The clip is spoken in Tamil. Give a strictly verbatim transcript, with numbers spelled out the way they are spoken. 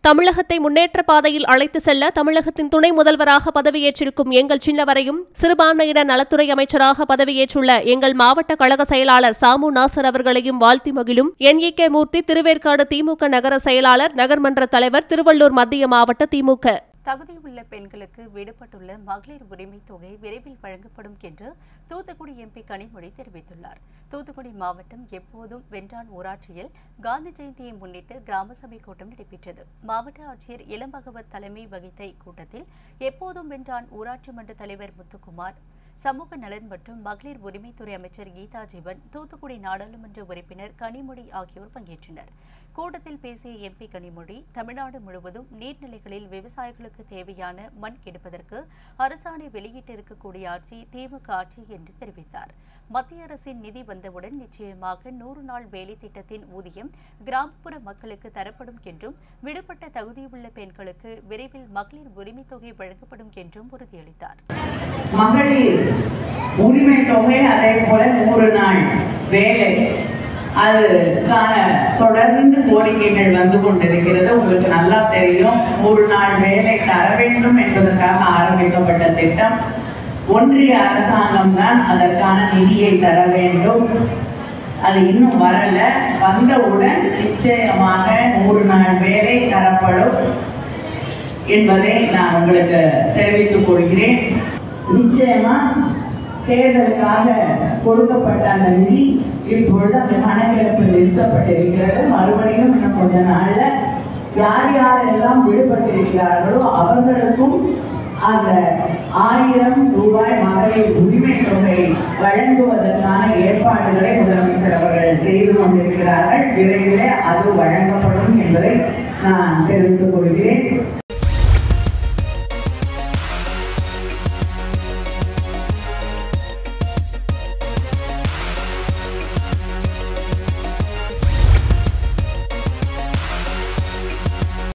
தமிழகத்தை முன்னேற்ற பாதையில் அழைத்து செல்ல தமிழகத்தின் துணை முதல்வராக பதவியேற்றிருக்கும் எங்கள் சின்னவரையும் சிறுபான்மையினர் நலத்துறை அமைச்சராக பதவியேற்றுள்ள எங்கள் மாவட்ட கழக செயலாளர் சாமு நாசர் அவர்களையும் வாழ்த்தி மகிழும் என் ஏ கே மூர்த்தி, திருவேற்காடு திமுக நகர செயலாளர், நகர்மன்ற தலைவர், திருவள்ளூர் மத்திய மாவட்ட திமுக. தகுதியுள்ள பெண்களுக்கு விடுபட்டுள்ள மகளிர் உரிமை தொகை விரைவில் வழங்கப்படும் என்று தூத்துக்குடி எம் பி கனிமொழி தெரிவித்துள்ளார். தூத்துக்குடி மாவட்டம் எப்போதும் வென்றான் ஊராட்சியில் காந்தி ஜெயந்தியை முன்னிட்டு கிராம சபை கூட்டம் நடைபெற்றது. மாவட்ட ஆட்சியர் இளம்பகவத் தலைமை வகித்த இக்கூட்டத்தில் எப்போதும் வென்றான் ஊராட்சி மன்ற தலைவர் முத்துக்குமார், சமூக நலன் மற்றும் மகளிர் உரிமைத்துறை அமைச்சர் கீதா ஜீவன், தூத்துக்குடி நாடாளுமன்ற உறுப்பினர் கனிமொழி ஆகியோர் பங்கேற்றனர். கூட்டத்தில் பேசிய எம் பி கனிமொழி, தமிழ்நாடு முழுவதும் நீர்நிலைகளில் விவசாயிகளுக்கு தேவையான மண் எடுப்பதற்கு அரசாணை வெளியிட்டிருக்கக்கூடிய ஆட்சி திமுக ஆட்சி என்று தெரிவித்தார். மத்திய அரசின் நிதி வந்தவுடன் நிச்சயமாக நூறு நாள் வேலை திட்டத்தின் ஊதியம் கிராமப்புற மக்களுக்கு தரப்படும் என்றும், விடுபட்ட தகுதியுள்ள பெண்களுக்கு விரைவில் மகளிர் உரிமை தொகை வழங்கப்படும் என்றும் உறுதியளித்தார். மகளிர் உரிமை தொகை, அதே போல நூறு நாள் வேலை, அதுக்கான தொடர்ந்து கோரிக்கைகள் வந்து கொண்டிருக்கிறது. உங்களுக்கு நல்லா தெரியும், நூறு நாள் வேலை தர வேண்டும் என்பதற்காக ஆரம்பிக்கப்பட்ட திட்டம். ஒன்றிய அரசாங்கம் தான் அதற்கான நிதியை தர வேண்டும். அது இன்னும் வரல. வந்தவுடன் நிச்சயமாக நூறு நாள் வேலை தரப்படும் என்பதை நான் உங்களுக்கு தெரிவித்துக் கொள்கிறேன். நிச்சயமா தேர்தலுக்காக கொடுக்கப்பட்ட அந்த நிதி இப்பொழுது அந்த கணக்கெடுப்பில் நிறுத்தப்பட்டிருக்கிறது. மறுபடியும் இன்னும் கொஞ்ச நாள்ல யார் யாரெல்லாம் விடுபட்டிருக்கிறார்களோ அவர்களுக்கும் அந்த ஆயிரம் ரூபாய் மகளிர் உரிமை தொகை வழங்குவதற்கான ஏற்பாடுகளை முதலமைச்சர் அவர்கள் செய்து கொண்டிருக்கிறார்கள். விரைவிலே அது வழங்கப்படும் என்பதை நான் தெரிவித்துக் கொள்கிறேன்.